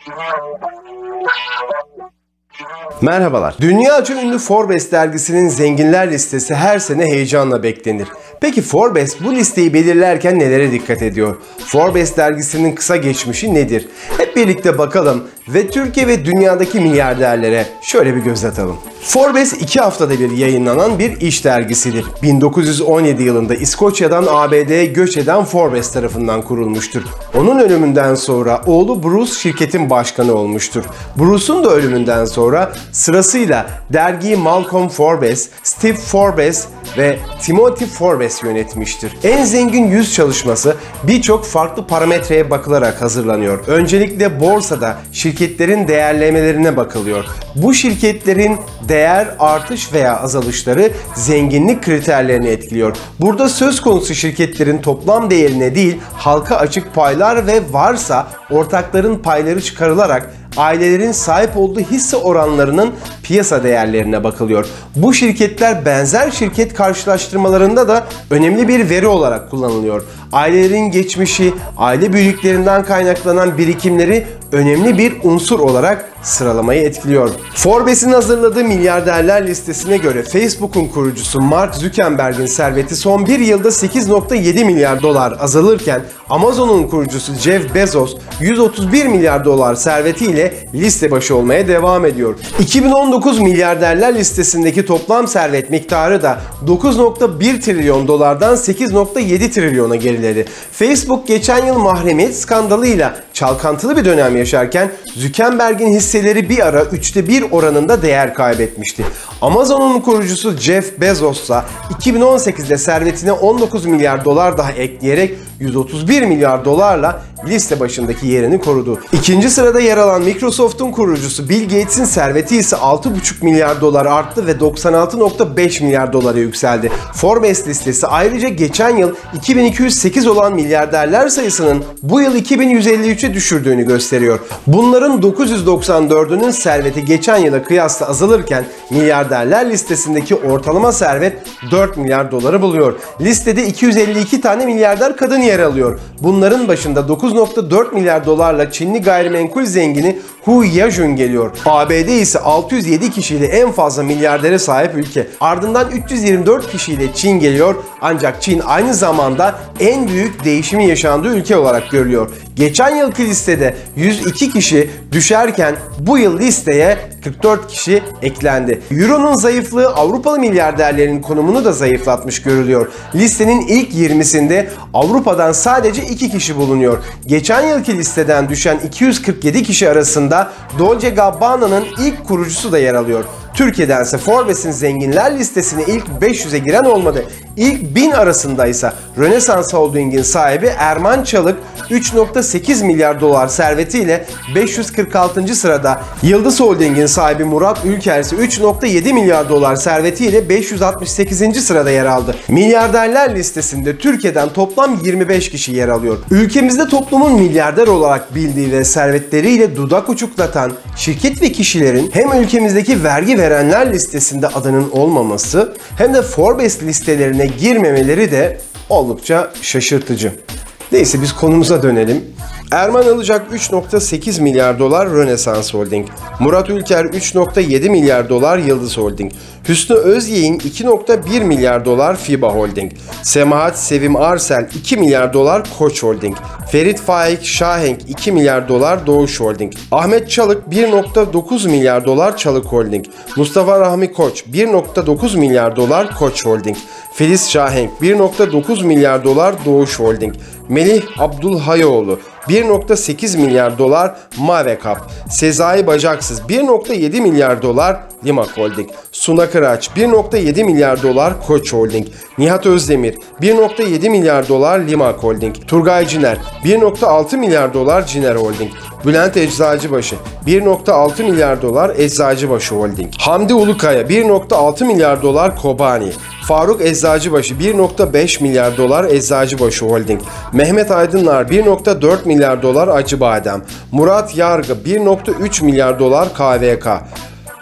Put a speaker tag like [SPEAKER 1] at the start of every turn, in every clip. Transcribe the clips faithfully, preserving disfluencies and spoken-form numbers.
[SPEAKER 1] Merhabalar. Dünyaca ünlü Forbes dergisinin zenginler listesi her sene heyecanla beklenir. Peki Forbes bu listeyi belirlerken nelere dikkat ediyor? Forbes dergisinin kısa geçmişi nedir? Hep birlikte bakalım ve Türkiye ve dünyadaki milyarderlere şöyle bir göz atalım. Forbes iki haftada bir yayınlanan bir iş dergisidir. bin dokuz yüz on yedi yılında İskoçya'dan A B D'ye göç eden Forbes tarafından kurulmuştur. Onun ölümünden sonra oğlu Bruce şirketin başkanı olmuştur. Bruce'un da ölümünden sonra sırasıyla dergiyi Malcolm Forbes, Steve Forbes ve Timothy Forbes yönetmiştir. En zengin yüz çalışması birçok farklı parametreye bakılarak hazırlanıyor. Öncelikle borsada şirketlerin değerlemelerine bakılıyor. Bu şirketlerin değer artış veya azalışları zenginlik kriterlerini etkiliyor. Burada söz konusu şirketlerin toplam değerine değil, halka açık paylar ve varsa ortakların payları çıkarılarak ailelerin sahip olduğu hisse oranlarının piyasa değerlerine bakılıyor. Bu şirketler benzer şirket karşılaştırmalarında da önemli bir veri olarak kullanılıyor. Ailelerin geçmişi, aile büyüklerinden kaynaklanan birikimleri önemli bir unsur olarak sıralamayı etkiliyor. Forbes'in hazırladığı milyarderler listesine göre Facebook'un kurucusu Mark Zuckerberg'in serveti son bir yılda sekiz nokta yedi milyar dolar azalırken Amazon'un kurucusu Jeff Bezos yüz otuz bir milyar dolar servetiyle liste başı olmaya devam ediyor. iki bin on dokuz milyarderler listesindeki toplam servet miktarı da dokuz nokta bir trilyon dolardan sekiz nokta yedi trilyona geriledi. Facebook geçen yıl mahremiyet skandalıyla çalkantılı bir dönem yaşarken Zuckerberg'in hisseleri bir ara üçte bir oranında değer kaybetmişti. Amazon'un kurucusu Jeff Bezos ise iki bin on sekizde servetine on dokuz milyar dolar daha ekleyerek yüz otuz bir milyar dolarla liste başındaki yerini korudu. İkinci sırada yer alan Microsoft'un kurucusu Bill Gates'in serveti ise altı buçuk milyar dolar arttı ve doksan altı nokta beş milyar dolara yükseldi. Forbes listesi ayrıca geçen yıl iki bin iki yüz sekiz olan milyarderler sayısının bu yıl iki bin yüz elli üçe düşürdüğünü gösteriyor. Bunların dokuz yüz doksan dördünün serveti geçen yıla kıyasla azalırken milyarderler listesindeki ortalama servet dört milyar doları buluyor. Listede iki yüz elli iki tane milyarder kadın yer alıyor. Bunların başında dokuz nokta dört milyar dolarla Çinli gayrimenkul zengini Hu Yajun geliyor. A B D ise altı yüz yedi kişiyle en fazla milyardere sahip ülke. Ardından üç yüz yirmi dört kişiyle Çin geliyor. Ancak Çin aynı zamanda en büyük değişimin yaşandığı ülke olarak görülüyor. Geçen yılki listede yüz iki kişi düşerken bu yıl listeye kırk dört kişi eklendi. Euro'nun zayıflığı Avrupalı milyarderlerin konumunu da zayıflatmış görülüyor. Listenin ilk yirmisinde Avrupa'dan sadece iki kişi bulunuyor. Geçen yılki listeden düşen iki yüz kırk yedi kişi arasında Dolce Gabbana'nın ilk kurucusu da yer alıyor. Türkiye'dense Forbes'in zenginler listesine ilk beş yüze giren olmadı. İlk bin arasındaysa Rönesans Holding'in sahibi Erman Çalık üç nokta sekiz milyar dolar servetiyle beş yüz kırk altıncı sırada. Yıldız Holding'in sahibi Murat Ülker ise üç nokta yedi milyar dolar servetiyle beş yüz altmış sekizinci sırada yer aldı. Milyarderler listesinde Türkiye'den toplam yirmi beş kişi yer alıyor. Ülkemizde toplumun milyarder olarak bildiği ve servetleriyle dudak uçuklatan şirket ve kişilerin hem ülkemizdeki vergi verenler listesinde adının olmaması hem de Forbes listelerine girmemeleri de oldukça şaşırtıcı. Neyse biz konumuza dönelim. Erman Ilıcak üç nokta sekiz milyar dolar Rönesans Holding. Murat Ülker üç nokta yedi milyar dolar Yıldız Holding. Hüsnü Özyeğin iki nokta bir milyar dolar FİBA Holding. Semahat Sevim Arsel iki milyar dolar Koç Holding. Ferit Faik Şahenk iki milyar dolar Doğuş Holding. Ahmet Çalık bir nokta dokuz milyar dolar Çalık Holding. Mustafa Rahmi Koç bir nokta dokuz milyar dolar Koç Holding. Filiz Şahenk bir nokta dokuz milyar dolar Doğuş Holding. Melih Abdulhayoğlu bir nokta sekiz milyar dolar Mavekap. Sezai Bacaksız bir nokta yedi milyar dolar Limak Holding. Suna Kıraç bir nokta yedi milyar dolar Koç Holding. Nihat Özdemir bir nokta yedi milyar dolar Limak Holding. Turgay Ciner bir nokta altı milyar dolar Ciner Holding. Bülent Eczacıbaşı bir nokta altı milyar dolar Eczacıbaşı Holding. Hamdi Ulukaya bir nokta altı milyar dolar Kobani. Faruk Eczacıbaşı bir nokta beş milyar dolar Eczacıbaşı Holding. Mehmet Aydınlar bir nokta dört milyar dolar Acıbadem. Murat Yargı bir nokta üç milyar dolar K V K.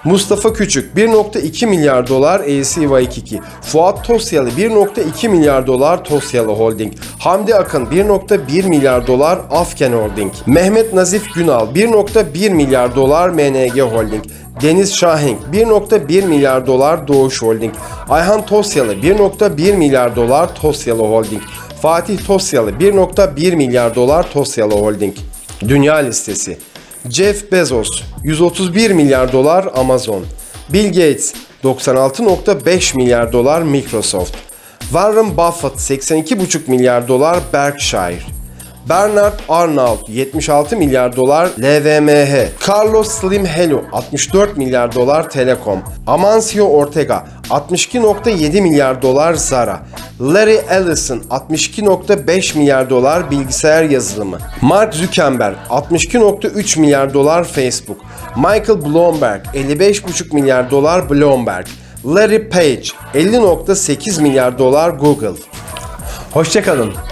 [SPEAKER 1] Mustafa Küçük bir nokta iki milyar dolar A C Waikiki. Fuat Tosyalı bir nokta iki milyar dolar Tosyalı Holding. Hamdi Akın bir nokta bir milyar dolar Afken Holding. Mehmet Nazif Günal bir nokta bir milyar dolar M N G Holding. Deniz Şahenk bir nokta bir milyar dolar Doğuş Holding. Ayhan Tosyalı bir nokta bir milyar dolar Tosyalı Holding. Fatih Tosyalı bir nokta bir milyar dolar Tosyalı Holding. Dünya listesi. Jeff Bezos yüz otuz bir milyar dolar Amazon. Bill Gates doksan altı nokta beş milyar dolar Microsoft. Warren Buffett seksen iki buçuk milyar dolar Berkshire. Bernard Arnault yetmiş altı milyar dolar L V M H. Carlos Slim Helú altmış dört milyar dolar Telekom. Amancio Ortega altmış iki nokta yedi milyar dolar Zara. Larry Ellison altmış iki nokta beş milyar dolar bilgisayar yazılımı. Mark Zuckerberg altmış iki nokta üç milyar dolar Facebook. Michael Bloomberg elli beş buçuk milyar dolar Bloomberg. Larry Page elli nokta sekiz milyar dolar Google. Hoşça kalın.